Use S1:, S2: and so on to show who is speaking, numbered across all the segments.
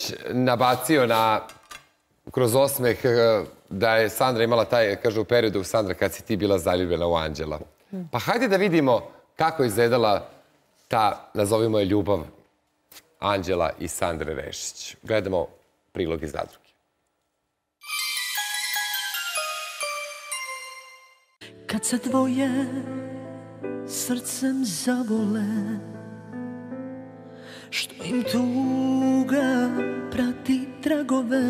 S1: Vučić nabacio kroz osmeh da je Sandra imala taj, kaže, u periodu, Sandra, kad si ti bila zaljubljena u Anđela. Pa hajde da vidimo kako je izgledala ta, nazovimo je, ljubav Anđela i Sandre Rešić. Gledamo prilog iz Zadruge.
S2: Kad se dvoje srcem zavole, što im tuga prati tragove,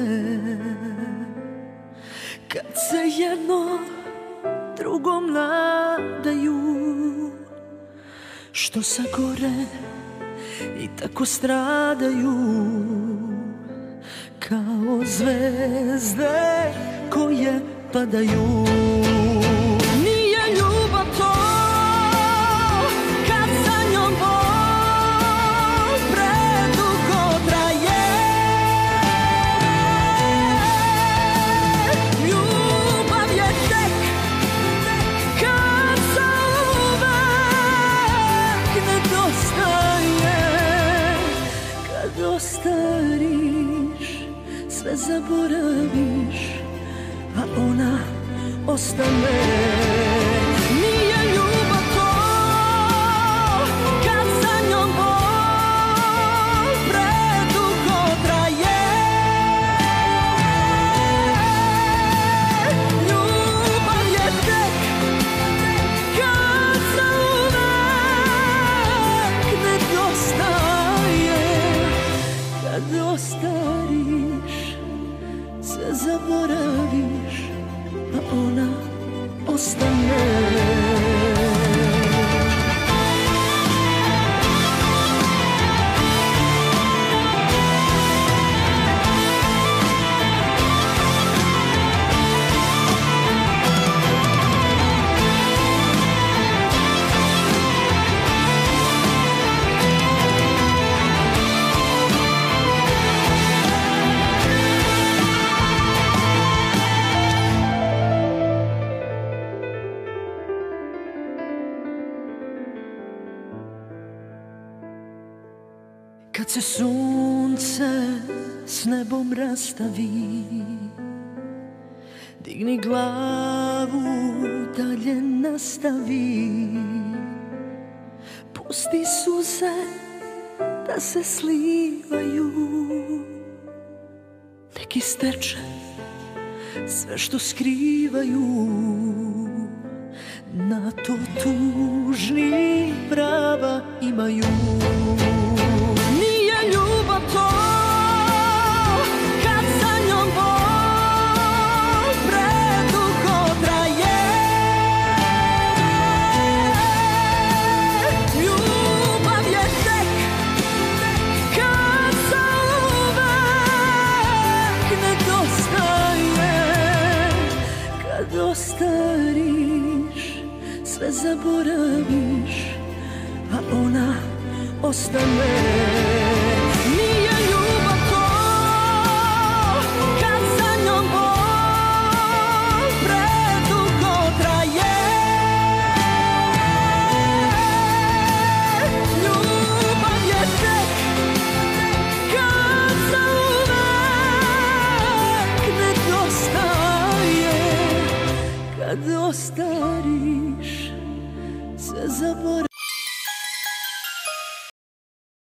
S2: kad se jedno drugom nadaju, što sagore i tako stradaju, kao zvezde koje padaju. Nije ljubav to kad sa njom bol predugo traje. Ljubav je tek kad zauvek nedostaje. Kad ostariš, sve zaboraviš, a ona ostane. Nije ljubav to kad sa njom bol predugo traje. Ljubav je tek kad zauvek nedostaje. Kad ostariš, sve zaboraviš, a ona ostane. Kad se sunce s nebom rastavi, digni glavu, dalje nastavi. Pusti suze da se slivaju, nek isteče sve što skrivaju. Na to tužni prava imaju.